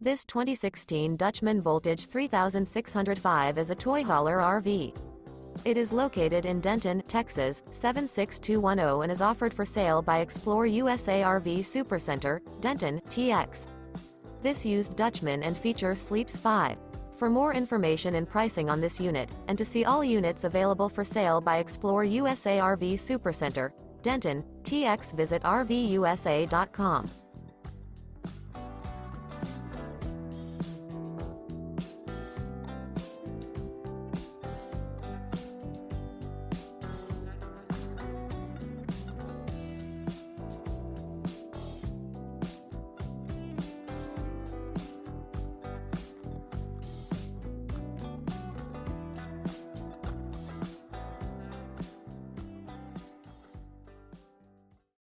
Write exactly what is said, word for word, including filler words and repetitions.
This twenty sixteen Dutchmen Voltage three thousand six hundred five is a toy hauler R V. It is located in Denton, Texas, seven six two one zero and is offered for sale by ExploreUSA R V Supercenter, Denton, T X. This used Dutchman and features sleeps five. For more information and pricing on this unit, and to see all units available for sale by ExploreUSA R V Supercenter, Denton, T X, visit R V U S A dot com.